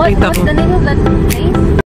Nakita What's ko. the name of that place?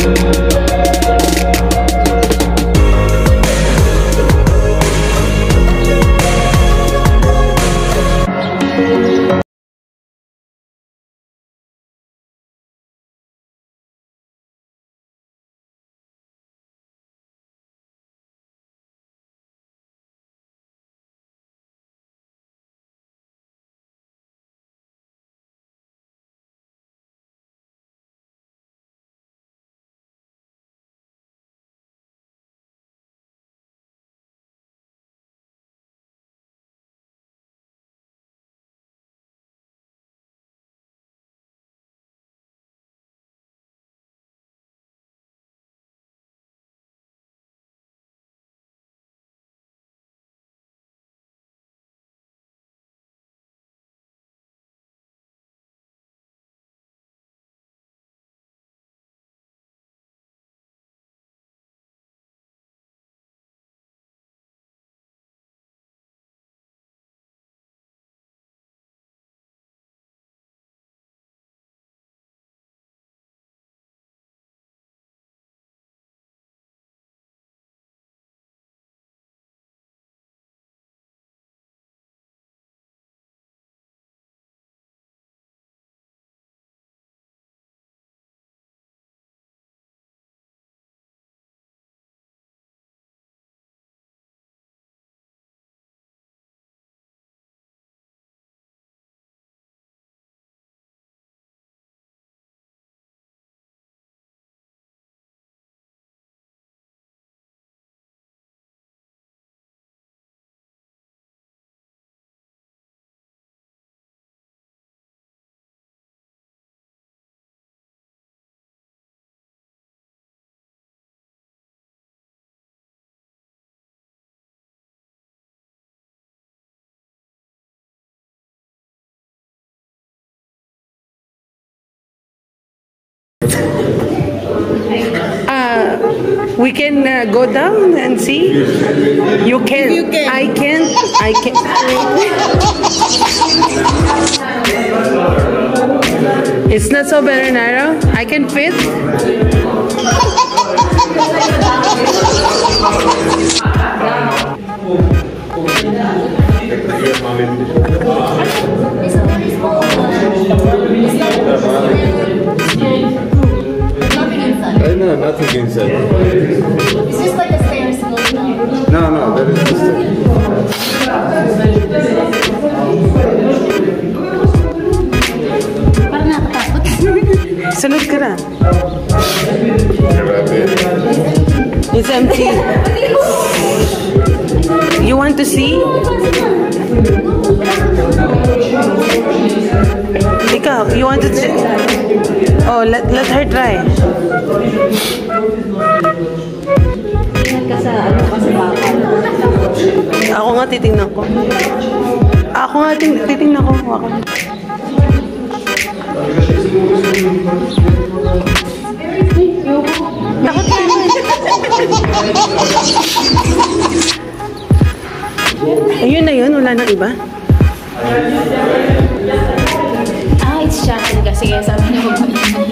We can go down and see. You can. You can. I can't. I can. It's not so very narrow. I can fit. No, nothing inside. It's just like a stairs going down. No, that is just Parang natatakot. Sunod ka na. It's empty. You want to see? Ikaw, you want to see? Oh, let her try. Ingat ka sa ano kasi bakal. Ako nga titingnan ko. Ako nga titingnan ko. Ako. Takot ka naman. Ayun na yun, wala nang iba. It's shocking kasi kaya sabi niya magmaliit.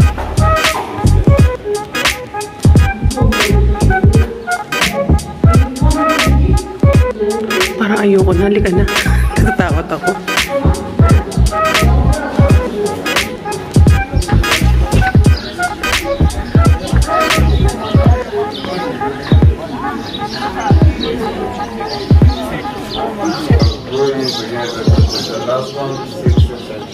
Parang ayoko na, halika na. Natatakot ako. last one, 6%.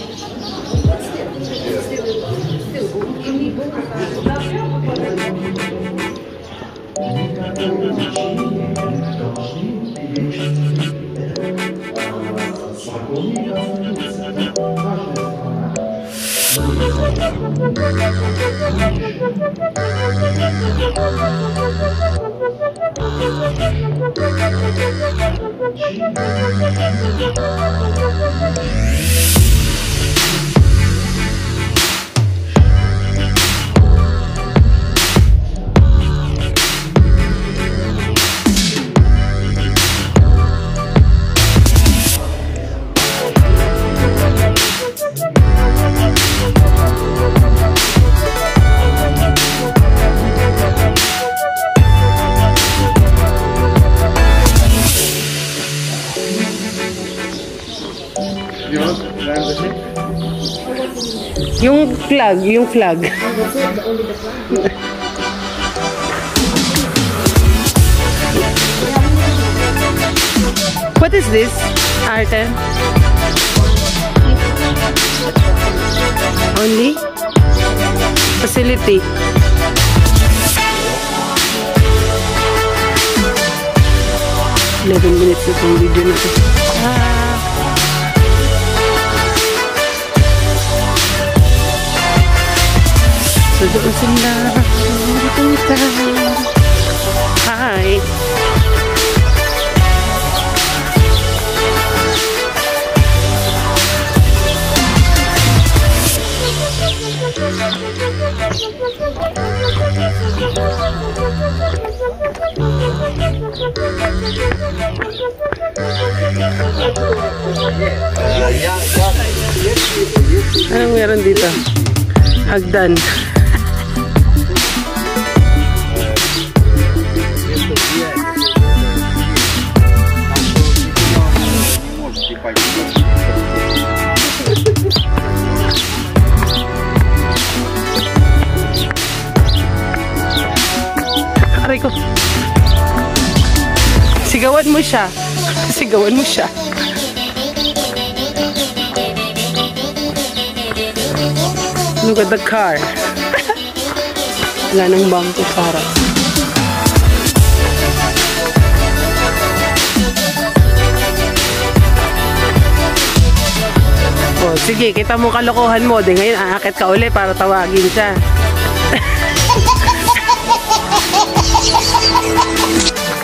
Flag, yung flag. What is this, Arten? Only? Facility. Minutes itong video na ito. So doon sila pupunta. Hi! Anong meron dito? Hagdan. Aray ko. Sigawan mo siya. Sigawan mo siya. Look at the car. Wala nang bangko, Sarah. Oh, sige, kita mo kalokohan mo. Di ngayon, aakit ka uli para tawagin siya.